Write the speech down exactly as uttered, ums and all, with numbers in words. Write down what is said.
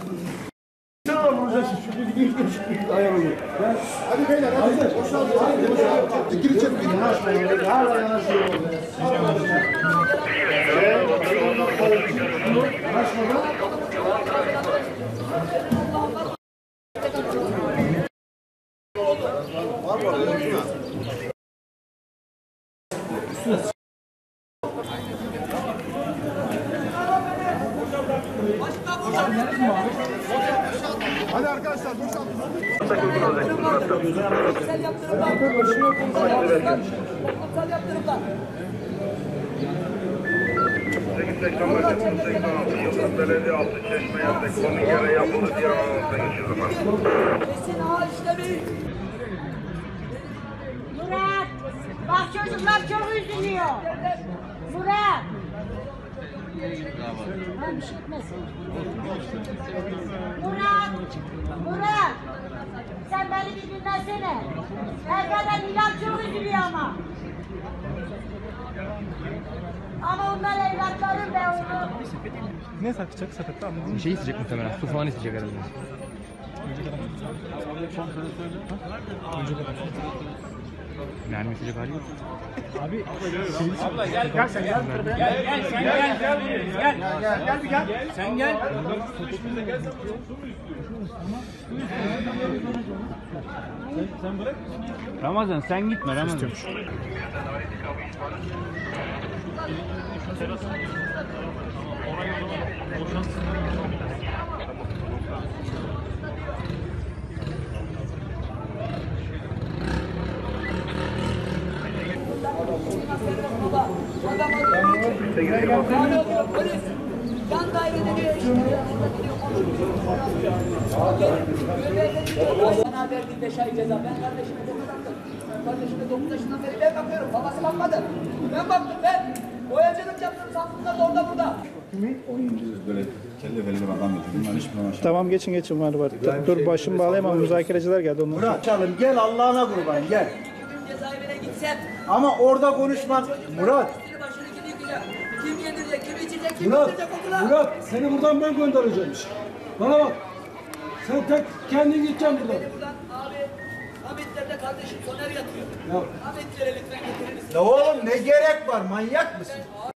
Tamam vuracaksın. Şu bir ilk üç ayağını. Hadi beyler hadi. Boşalt. Hadi boşalt. Gir içeri. Yanaşmayın. Hala yanaşıyor. Yanaşmadan. Var mı orada? Hadi arkadaşlar boşaltın. Toplumsal yaptırımlar. Toplumsal yaptırımlar. seksen beş seksen altı yılında belediye altı çeşme yaptık. Onun yere yapıldı diye anlatsa geçiyor zaman. Kesin ağaç işlemeyin. Murat! Bak çocuklar çok üzülüyor. Murat! Ben bir şey etmesin. Murat! Murat! Sen beni bir dinlesene. Evvela Hilal çok üzülüyor ama. Ama onlar evlatlarım ve onu... Ne satacak sepette anladın mı? Bir şey isteyecek muhtemelen. Su falan isteyecek herhalde. Mermi isteyecek hali yok. Abi abla gel gel sen gel. Gel gel sen gel gel gel. Gel gel bir gel. Sen gel. Sen bırak. Ramazan sen gitme Ramazan. Polis. Yan dairede diyor işte. Bana verdiğin beş ay ceza. Ben kardeşime dokuz attım. Kardeşime dokuz yaşından beri ben bakıyorum. Babası bakmadı. Ben baktım ben. Boyacılık yaptım. Samsun'da da orada burada. Böyle kelle feleli adam yapıyor. Bunlar hiçbir anlaşılmıyor. Tamam geçin geçin var var. Dur başımı bağlayamam. Müzakereciler geldi ondan. Murat Çalım gel Allah'ına kurban gel. Bugün cezaevine gitsem. Ama orada konuşman Murat. Üstünü başını kim yıkayacak? Kim yedirecek? Kim içecek? Kim Murat, getirecek okula? Murat seni buradan ben göndereceğim işte. Bana bak. Sen tek kendin gideceksin buradan. Beni buradan abi. Hamitler'de kardeşim Soner yatıyor. Ya, Hamitler'e lütfen getirir misin? ya oğlum ne gerek var manyak mısın?